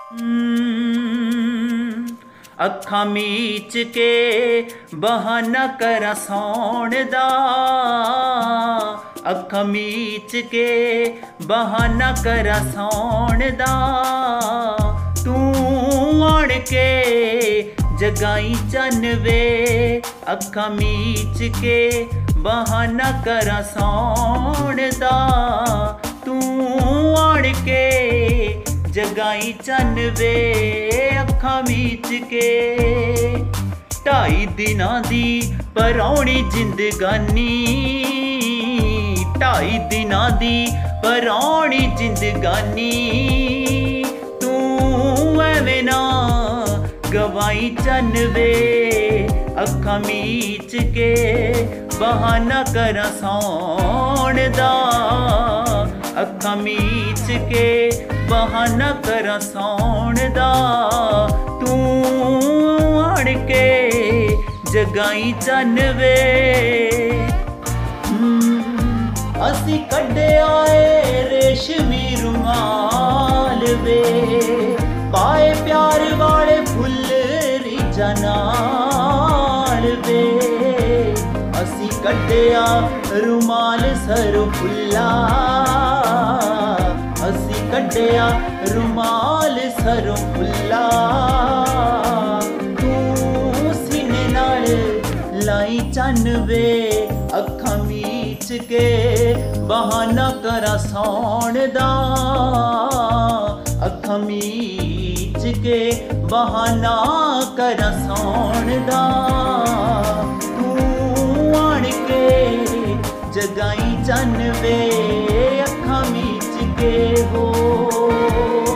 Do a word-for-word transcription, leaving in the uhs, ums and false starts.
ਅੱਖਾਂ ਮੀਚ ਕੇ ਬਹਾਨਾ ਕਰਾਂ ਸੌਣ ਦਾ, ਅੱਖਾਂ ਮੀਚ ਕੇ ਬਹਾਨਾ ਕਰਾਂ ਸੌਣ ਦਾ। ਤੂੰ ਆਣ ਕੇ ਜਗਾਈ ਚੰਨ ਵੇ, ਅੱਖਾਂ ਮੀਚ ਕੇ ਬਹਾਨਾ ਕਰਾਂ ਸੌਣ ਦਾ। ਤੂੰ ਆਣ ਕੇ ਜਗਾਈ ਚੰਨ ਵੇ, ਅੱਖਾਂ ਮੀਚ ਕੇ। ਢਾਈ ਦਿਨਾਂ ਦੀ ਪਰਾਉਣੀ ਜ਼ਿੰਦਗਾਨੀ, ਢਾਈ ਦਿਨਾਂ ਦੀ ਪਰਾਉਣੀ ਜ਼ਿੰਦਗਾਨੀ। ਤੂੰ ਐਵੇਂ ਨਾ ਗਵਾਈ ਚੰਨ ਵੇ, ਅੱਖਾਂ ਮੀਚ ਕੇ ਬਹਾਨਾ ਕਰਾਂ ਸੌਣ ਦਾ। ਅੱਖਾਂ ਮੀਚ ਕੇ ਬਹਾਨਾ ਕਰਾਂ ਸੌਣ ਦਾ। ਤੂੰ ਆਣ ਕੇ ਜਗਾਈ ਚੰਨ ਵੇ। ਅਸੀਂ ਕੱਢਿਆ ਏ ਰੇਸ਼ਮੀ ਰੁਮਾਲ ਵੇ, ਪਾਏ ਪਿਆਰ ਵਾਲੇ ਫੁੱਲ ਰੀਝਾਂ ਨਾਲ ਵੇ। ਅਸੀਂ ਕੱਢਿਆ ਰੁਮਾਲ ਸਰੋਂ ਫੁੱਲਾ, ਅਸੀਂ ਕੱਢਿਆ ਰੁਮਾਲ ਸਰੋਂ ਫੁੱਲਾ। ਤੂੰ ਸੀਨੇ ਨਾਲ ਲਾਈ ਚੰਨ ਵੇ, ਅੱਖਾਂ ਮੀਚ ਕੇ ਬਹਾਨਾ ਕਰਾਂ ਸੌਣ ਦਾ। ਅੱਖਾਂ ਮੀਚ ਕੇ ਬਹਾਨਾ ਕਰਾਂ ਸੌਣ ਦਾ। ਤੂੰ ਆਣ ਕੇ ਜਗਾਈ ਚੰਨ ਵੇ, ਅੱਖਾਂ ਮੀਚ ਕੇ ਹੋ।